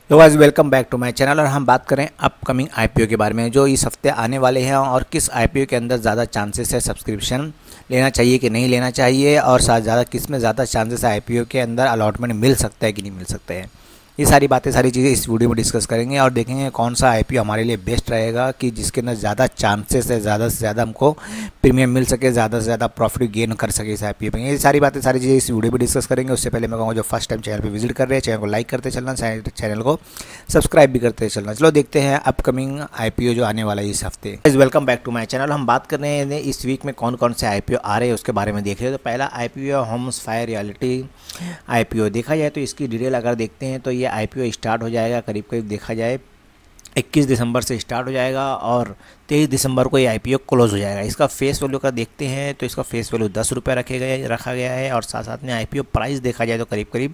तो guys welcome back to my channel और हम बात करें अपकमिंग आईपीओ के बारे में जो इस हफ्ते आने वाले हैं और किस आईपीओ के अंदर ज़्यादा चांसेस है सब्सक्रिप्शन लेना चाहिए कि नहीं लेना चाहिए और ज़्यादा किस में ज़्यादा चांसेस है आईपीओ के अंदर अलॉटमेंट मिल सकता है कि नहीं मिल सकता है। ये सारी बातें सारी चीज़ें इस वीडियो में डिस्कस करेंगे और देखेंगे कौन सा आईपीओ हमारे लिए बेस्ट रहेगा कि जिसके अंदर ज़्यादा चांसेस है, ज़्यादा से ज़्यादा हमको प्रीमियम मिल सके, ज़्यादा से ज़्यादा प्रॉफिट गेन कर सके इस आईपीओ में। ये सारी बातें सारी चीज़ें इस वीडियो में डिस्कस करेंगे। उससे पहले मैं कहूँगा जो फर्स्ट टाइम चैनल पर विजिट कर रहे हैं चैनल को लाइक करते चलना, चैनल को सब्सक्राइब भी करते चलना। चलो देखते हैं अपकमिंग आईपीओ जो आने वाला है इस हफ्ते। Welcome back to my channel. हम बात कर रहे हैं इस वीक में कौन कौन से आईपीओ आ रहे हैं उसके बारे में देख रहे हो। तो पहला IPO Homes Fire Reality IPO. देखा जाए तो इसकी डिटेल अगर देखते हैं तो ये आईपीओ स्टार्ट हो जाएगा करीब करीब देखा जाए 21 दिसंबर से स्टार्ट हो जाएगा और 23 दिसंबर को ये आईपीओ क्लोज हो जाएगा। इसका फेस वैल्यू का देखते हैं तो इसका फेस वैल्यू 10 रुपये रखा गया है और साथ साथ में आईपीओ प्राइस देखा जाए तो करीब करीब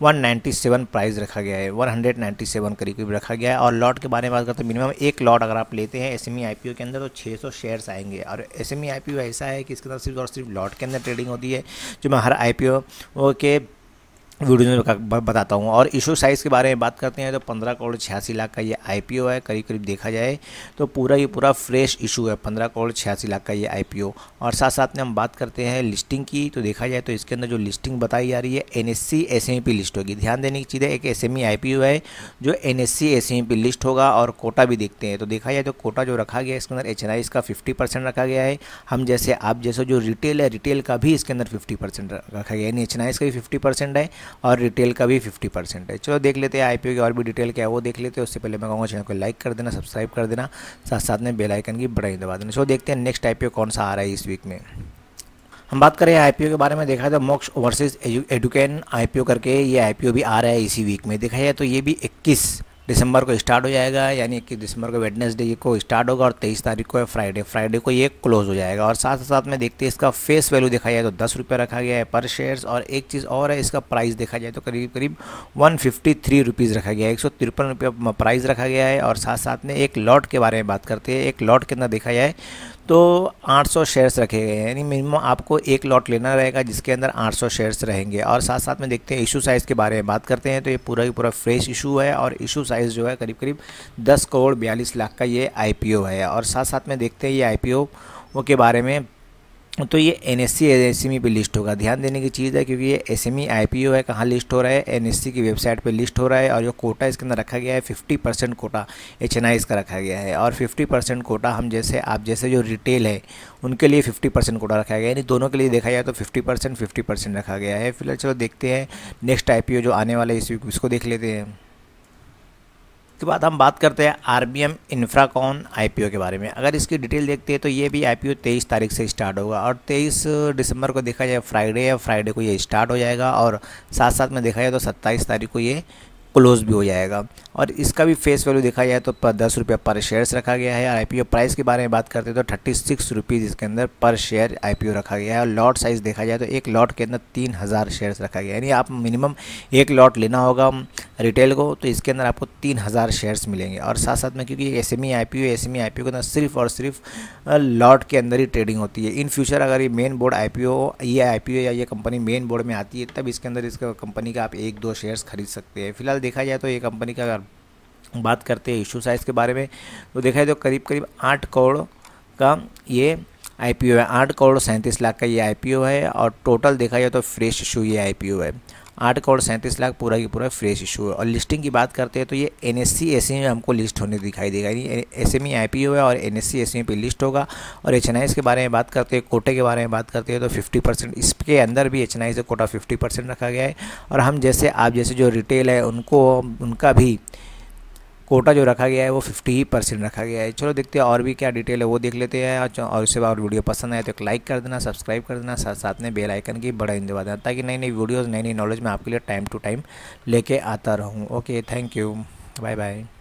197 प्राइस रखा गया है, 197 करीब करीब रखा गया है। और लॉट के बारे में बात करते हैं, मिनिमम एक लॉट अगर आप लेते हैं एसएमई आईपीओ के अंदर तो 600 शेयर्स आएंगे। और एसएमई आईपीओ ऐसा है कि इसके अंदर सिर्फ और सिर्फ लॉट के अंदर ट्रेडिंग होती है, जो मैं हर आईपीओ के वीडियो में बताता हूँ। और इशू साइज़ के बारे में बात करते हैं तो 15 करोड़ 86 लाख का ये आईपीओ है। करीब करीब देखा जाए तो पूरा ही पूरा फ्रेश इशू है, 15 करोड़ 86 लाख का ये आईपीओ। और साथ साथ में हम बात करते हैं लिस्टिंग की तो देखा जाए तो इसके अंदर जो लिस्टिंग बताई जा रही है एनएससी एसएमई पे लिस्ट होगी। ध्यान देने की चीज़ है, एक एसएमई आईपीओ है जो एनएससी एसएमई पे लिस्ट होगा। और कोटा भी देखते हैं तो देखा जाए तो कोटा जो रखा गया है इसके अंदर एचएनआई इसका 50% रखा गया है। हम जैसे आप जैसे जो रिटेल है, रिटेल का भी इसके अंदर 50% रखा गया है, यानी एचएनआई का भी 50% है और रिटेल का भी 50% है। चलो देख लेते हैं आईपीओ की और भी डिटेल क्या है वो देख लेते हैं। उससे पहले मैं कहूँगा चैनल को लाइक कर देना, सब्सक्राइब कर देना, साथ साथ में बेल आइकन की बटन दबा देना। चलो देखते हैं नेक्स्ट आईपीओ कौन सा आ रहा है इस वीक में। हम बात करें आईपीओ के बारे में देखा तो मोक्ष ओवरसीज एडुकेन आईपीओ करके ये आईपीओ भी आ रहा है इसी वीक में। देखा जाए तो ये भी 21 दिसंबर को स्टार्ट हो जाएगा, यानी 21 दिसंबर को वेडनेसडे को स्टार्ट होगा और 23 तारीख को है फ्राइडे को ये क्लोज हो जाएगा। और साथ साथ में देखते हैं इसका फेस वैल्यू देखा जाए तो 10 रुपये रखा गया है पर शेयर्स। और एक चीज़ और है, इसका प्राइस देखा जाए तो करीब करीब 153 रुपीज़ रखा गया है, 153 रुपये प्राइस रखा गया है। और साथ साथ में एक लॉट के बारे में बात करते हैं। एक लॉट के अंदर देखा जाए तो 800 शेयर्स रखे गए हैं, यानी मिनिमम आपको एक लॉट लेना रहेगा जिसके अंदर 800 शेयर्स रहेंगे। और साथ साथ में देखते हैं इशू साइज़ के बारे में बात करते हैं तो ये पूरा ही पूरा फ्रेश इशू है और इशू साइज़ जो है करीब करीब 10 करोड़ 42 लाख का ये आईपीओ है। और साथ साथ में देखते हैं ये आईपीओ के बारे में तो ये एनएससी एसएमई पे लिस्ट होगा। ध्यान देने की चीज़ है क्योंकि ये एसएमई आईपीओ है, कहाँ लिस्ट हो रहा है, एनएससी की वेबसाइट पे लिस्ट हो रहा है। और जो कोटा इसके अंदर रखा गया है 50% कोटा एचएनआई का रखा गया है और 50% कोटा हम जैसे आप जैसे जो रिटेल है उनके लिए 50% कोटा रखा गया है, यानी दोनों के लिए देखा जाए तो 50% रखा गया है। फिलहाल चलो देखते हैं नेक्स्ट आईपीओ जो आने वाला है इस वीक उसको देख लेते हैं। उसके बाद हम बात करते हैं आरबीएम इंफ्राकॉन आईपीओ के बारे में। अगर इसकी डिटेल देखते हैं तो ये भी आईपीओ 23 तारीख से स्टार्ट होगा और 23 दिसंबर को देखा जाए फ्राइडे है, फ्राइडे को ये स्टार्ट हो जाएगा और साथ साथ में देखा जाए तो 27 तारीख को ये क्लोज भी हो जाएगा। और इसका भी फेस वैल्यू देखा जाए तो 10 रुपये पर शेयर्स रखा गया है। और आईपीओ प्राइस के बारे में बात करते हैं तो 36 रुपीज़ इसके अंदर पर शेयर आईपीओ रखा गया है। और लॉट साइज़ देखा जाए तो एक लॉट के अंदर 3000 शेयर्स रखा गया है, यानी आप मिनिमम एक लॉट लेना होगा रिटेल को तो इसके अंदर आपको 3000 शेयर्स मिलेंगे। और साथ साथ में क्योंकि एसएमई आईपीओ के अंदर सिर्फ और सिर्फ लॉट के अंदर ही ट्रेडिंग होती है। इन फ्यूचर अगर ये मेन बोर्ड ये आईपीओ या ये कंपनी मेन बोर्ड में आती है तब इसके अंदर इसका कंपनी का आप 1-2 शेयर्स खरीद सकते हैं। फिलहाल देखा जाए तो ये कंपनी का अगर बात करते हैं इशू साइज़ के बारे में तो देखा जाए तो करीब करीब 8 करोड़ का ये आईपीओ है, 8 करोड़ 37 लाख का ये आईपीओ है। और टोटल देखा जाए तो फ्रेश इशू ये आईपीओ है, 8 करोड़ 37 लाख पूरा की पूरा फ्रेश इशू है। और लिस्टिंग की बात करते हैं तो ये एनएससी एसएमई में हमको लिस्ट होने दिखाई देगा, यानी एसएमई आईपीओ है और एनएससी एसएमई पे लिस्ट होगा। और एचएनआई के बारे में बात करते हैं, कोटे के बारे में बात करते हैं तो 50% इसके अंदर भी एचएनआई से कोटा 50% रखा गया है। और हम जैसे आप जैसे जो रिटेल है उनका भी कोटा जो रखा गया है वो 50% रखा गया है। चलो देखते हैं और भी क्या डिटेल है वो देख लेते हैं। और उसके बाद वीडियो पसंद आए तो एक लाइक कर देना, सब्सक्राइब कर देना, साथ साथ में बेल आइकन की बटन दबा देना ताकि नई नई वीडियोज़ नई नई नॉलेज मैं आपके लिए टाइम टू टाइम लेके आता रहूँ। Okay, thank you, bye bye.